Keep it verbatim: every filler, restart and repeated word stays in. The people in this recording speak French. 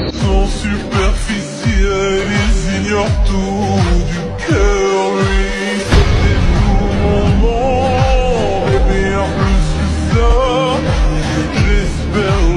Sont superficiels, ils ignorent tout du cœur, lui. Des moments, mais bien plus que ça. J'espère